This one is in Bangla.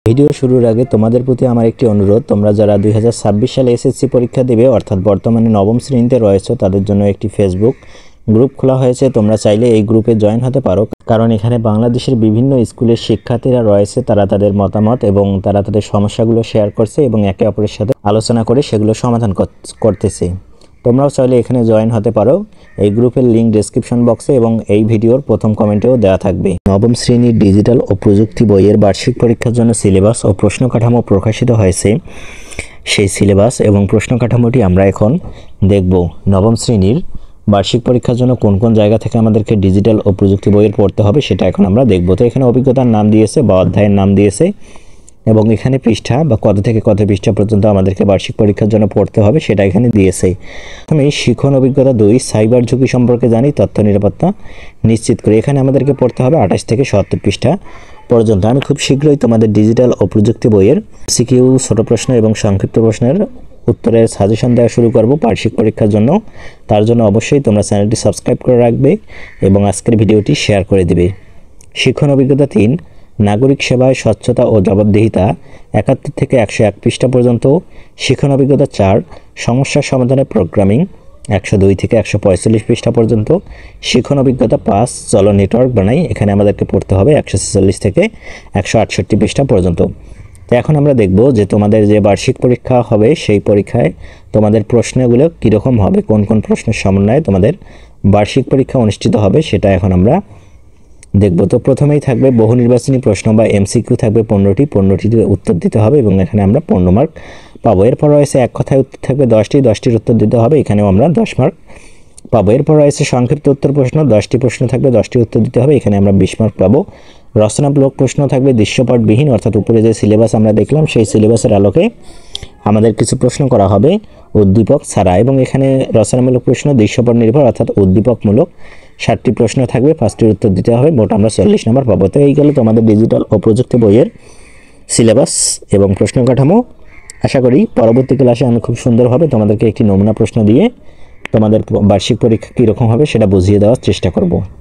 ভিডিও শুরুর আগে তোমাদের প্রতি আমার একটি অনুরোধ, তোমরা যারা 2026 সালে এসএসসি পরীক্ষা দেবে অর্থাৎ বর্তমানে নবম শ্রেণীতে রয়েছে তাদের জন্য একটি ফেসবুক গ্রুপ খোলা হয়েছে। তোমরা চাইলে এই গ্রুপে জয়েন হতে পারো, কারণ এখানে বাংলাদেশের বিভিন্ন স্কুলের শিক্ষার্থীরা রয়েছে, তারা তাদের মতামত এবং তারা তাদের সমস্যাগুলো শেয়ার করছে এবং একে অপরের সাথে আলোচনা করে সেগুলো সমাধান করতেছে। তোমরাও চাইলে এখানে জয়েন হতে পারো। এই গ্রুপের লিঙ্ক ডেসক্রিপশন বক্সে এবং এই ভিডিওর প্রথম কমেন্টেও দেওয়া থাকবে। নবম শ্রেণীর ডিজিটাল ও প্রযুক্তি বইয়ের বার্ষিক পরীক্ষার জন্য সিলেবাস ও প্রশ্ন কাঠামো প্রকাশিত হয়েছে। সেই সিলেবাস এবং প্রশ্ন কাঠামোটি আমরা এখন দেখব। নবম শ্রেণীর বার্ষিক পরীক্ষার জন্য কোন কোন জায়গা থেকে আমাদেরকে ডিজিটাল ও প্রযুক্তি বইয়ের পড়তে হবে সেটা এখন আমরা দেখব। তো এখানে অভিজ্ঞতার নাম দিয়েছে বা অধ্যায়ের নাম দিয়েছে এবং এখানে পৃষ্ঠা বা কত থেকে কত পৃষ্ঠা পর্যন্ত আমাদেরকে বার্ষিক পরীক্ষার জন্য পড়তে হবে সেটা এখানে দিয়েছে। আমি শিখন অভিজ্ঞতা 2 সাইবার ঝুঁকি সম্পর্কে জানি, তথ্য নিরাপত্তা নিশ্চিত করে। এখানে আমাদেরকে পড়তে হবে 28 থেকে 70 পৃষ্ঠা পর্যন্ত। আমি খুব শীঘ্রই তোমাদের ডিজিটাল ও প্রযুক্তি বইয়ের সিকিউ, ছোট প্রশ্ন এবং সংক্ষিপ্ত প্রশ্নের উত্তরের সাজেশন দেওয়া শুরু করব বার্ষিক পরীক্ষার জন্য। তার জন্য অবশ্যই তোমরা চ্যানেলটি সাবস্ক্রাইব করে রাখবে এবং আজকের ভিডিওটি শেয়ার করে দিবে। শিখন অভিজ্ঞতা 3 নাগরিক সেবায় স্বচ্ছতা ও জবাবদিহিতা 71 থেকে 101 পৃষ্ঠা পর্যন্ত। শিখন অভিজ্ঞতা 4 সমস্যা সমাধানে প্রোগ্রামিং 102 থেকে 145 পৃষ্ঠা পর্যন্ত। শিখন অভিজ্ঞতা 5 চলো নেটওয়ার্ক বানাই, এখানে আমাদেরকে পড়তে হবে 146 থেকে 168 পৃষ্ঠা পর্যন্ত। তো এখন আমরা দেখব যে তোমাদের যে বার্ষিক পরীক্ষা হবে সেই পরীক্ষায় তোমাদের প্রশ্নগুলো কীরকম হবে, কোন কোন প্রশ্নের সমন্বয়ে তোমাদের বার্ষিক পরীক্ষা অনুষ্ঠিত হবে সেটা এখন আমরা দেখব। তো প্রথমেই থাকবে বহু নির্বাচনী প্রশ্ন বা এমসিকিউ থাকবে 15টির উত্তর দিতে হবে এবং এখানে আমরা 15 মার্ক পাবো। এরপর রয়েছে এক কথায় উত্তর থাকবে 10টির উত্তর দিতে হবে, এখানেও আমরা 10 মার্ক পাবো। এরপর রয়েছে সংক্ষিপ্ত উত্তর প্রশ্ন, 10টি প্রশ্ন থাকবে, 10টির উত্তর দিতে হবে, এখানে আমরা 20 মার্ক পাবো। রচনামূলক প্রশ্ন থাকবে দৃশ্যপটবিহীন, অর্থাৎ উপরে যে সিলেবাস আমরা দেখলাম সেই সিলেবাসের আলোকে আমাদের কিছু প্রশ্ন করা হবে উদ্দীপক ছাড়া, এবং এখানে রচনামূলক প্রশ্ন দৃশ্যপট নির্ভর অর্থাৎ উদ্দীপকমূলক 60টি প্রশ্ন থাকবে, 5টির উত্তর দিতে হবে, মোট আমরা 40 নম্বর পাবো। তো এই গেল তোমাদের ডিজিটাল ও প্রযুক্তি বইয়ের সিলেবাস এবং প্রশ্ন কাঠামো। আশা করি পরবর্তী ক্লাসে আমি খুব সুন্দরভাবে তোমাদেরকে একটি নমুনা প্রশ্ন দিয়ে তোমাদের বার্ষিক পরীক্ষা কীরকম হবে সেটা বুঝিয়ে দেওয়ার চেষ্টা করব।